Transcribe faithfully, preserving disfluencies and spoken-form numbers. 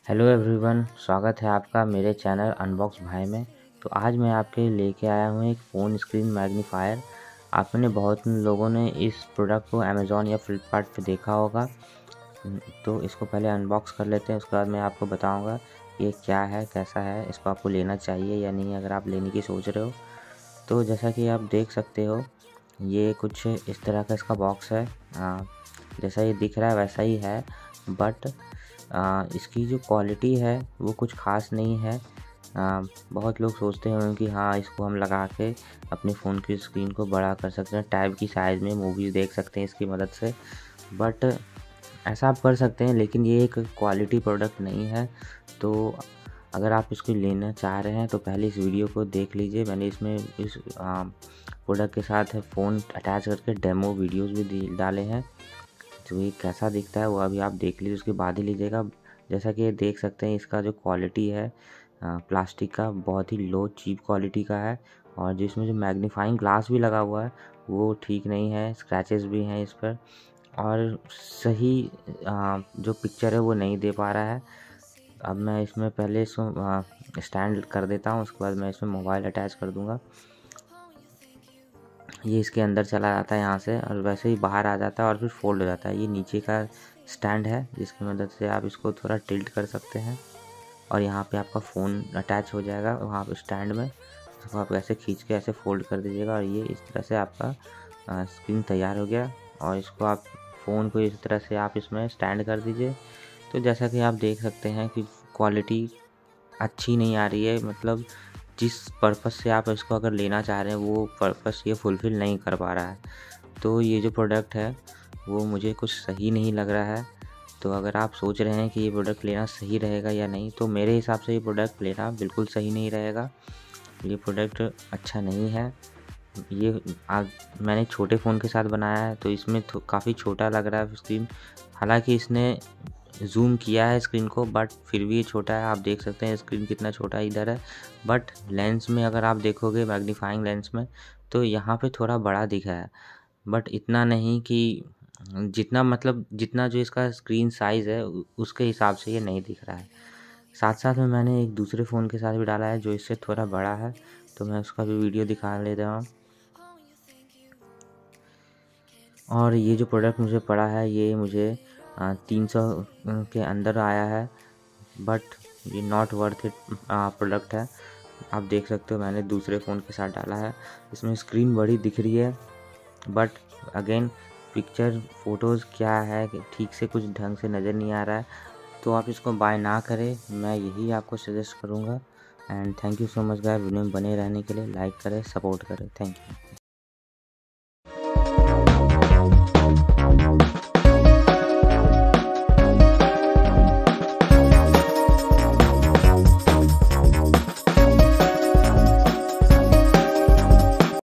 Hello everyone, स्वागत है आपका मेरे चैनल अनबॉक्स भाई में। तो आज मैं आपके लिए लेके आया हूँ एक फ़ोन स्क्रीन मैग्नीफायर। आपने बहुत लोगों ने इस प्रोडक्ट को अमेज़ॉन या फ्लिपकार्ट पे देखा होगा। तो इसको पहले अनबॉक्स कर लेते हैं, उसके बाद मैं आपको बताऊँगा ये क्या है, कैसा है, इसको आपको लेना चाहिए या नहीं अगर आप लेने की सोच रहे हो। तो जैसा कि आप देख सकते हो, ये कुछ इस तरह का इसका बॉक्स है। आ, जैसा ये दिख रहा है वैसा ही है, बट आ, इसकी जो क्वालिटी है वो कुछ ख़ास नहीं है। आ, बहुत लोग सोचते हैं कि हाँ, इसको हम लगा के अपने फ़ोन की स्क्रीन को बड़ा कर सकते हैं, टैब की साइज़ में मूवीज़ देख सकते हैं इसकी मदद से। बट ऐसा आप कर सकते हैं, लेकिन ये एक क्वालिटी प्रोडक्ट नहीं है। तो अगर आप इसको लेना चाह रहे हैं तो पहले इस वीडियो को देख लीजिए। मैंने इसमें इस प्रोडक्ट के साथ फ़ोन अटैच करके डेमो वीडियोस भी डाले हैं। तो ये कैसा दिखता है वो अभी आप देख लीजिए, उसके बाद ही लीजिएगा। जैसा कि ये देख सकते हैं, इसका जो क्वालिटी है प्लास्टिक का बहुत ही लो चीप क्वालिटी का है, और जिसमें जो मैग्नीफाइंग ग्लास भी लगा हुआ है वो ठीक नहीं है, स्क्रैचेस भी हैं इस पर, और सही आ, जो पिक्चर है वो नहीं दे पा रहा है। अब मैं इसमें पहले इसको स्टैंड कर देता हूँ, उसके बाद मैं इसमें मोबाइल अटैच कर दूँगा। ये इसके अंदर चला जाता है यहाँ से, और वैसे ही बाहर आ जाता है और फिर फोल्ड हो जाता है। ये नीचे का स्टैंड है जिसकी मदद से आप इसको थोड़ा टिल्ट कर सकते हैं, और यहाँ पे आपका फ़ोन अटैच हो जाएगा वहाँ पे स्टैंड में। इसको आप ऐसे खींच के ऐसे फोल्ड कर दीजिएगा, और ये इस तरह से आपका स्क्रीन तैयार हो गया। और इसको आप फ़ोन को इस तरह से आप इसमें स्टैंड कर दीजिए। तो जैसा कि आप देख सकते हैं कि क्वालिटी अच्छी नहीं आ रही है, मतलब जिस पर्पस से आप इसको अगर लेना चाह रहे हैं वो पर्पस ये फुलफ़िल नहीं कर पा रहा है। तो ये जो प्रोडक्ट है वो मुझे कुछ सही नहीं लग रहा है। तो अगर आप सोच रहे हैं कि ये प्रोडक्ट लेना सही रहेगा या नहीं, तो मेरे हिसाब से ये प्रोडक्ट लेना बिल्कुल सही नहीं रहेगा। ये प्रोडक्ट अच्छा नहीं है। ये आज मैंने छोटे फ़ोन के साथ बनाया है, तो इसमें तो काफ़ी छोटा लग रहा है स्क्रीन। हालांकि इसने जूम किया है स्क्रीन को, बट फिर भी ये छोटा है। आप देख सकते हैं स्क्रीन कितना छोटा इधर है, बट लेंस में अगर आप देखोगे मैग्नीफाइंग लेंस में तो यहाँ पे थोड़ा बड़ा दिखा है, बट इतना नहीं कि जितना मतलब जितना जो इसका स्क्रीन साइज़ है उसके हिसाब से ये नहीं दिख रहा है। साथ साथ में मैंने एक दूसरे फ़ोन के साथ भी डाला है जो इससे थोड़ा बड़ा है, तो मैं उसका भी वीडियो दिखा लेता हूँ। और ये जो प्रोडक्ट मुझे पड़ा है ये मुझे तीन सौ के अंदर आया है, बट ये नॉट वर्थ इट प्रोडक्ट है। आप देख सकते हो मैंने दूसरे फ़ोन के साथ डाला है, इसमें स्क्रीन बड़ी दिख रही है, बट अगेन पिक्चर फ़ोटोज़ क्या है ठीक से कुछ ढंग से नज़र नहीं आ रहा है। तो आप इसको बाय ना करें, मैं यही आपको सजेस्ट करूँगा। And thank you so much guys, video में बने रहने के लिए। लाइक करें, सपोर्ट करें, थैंक यू।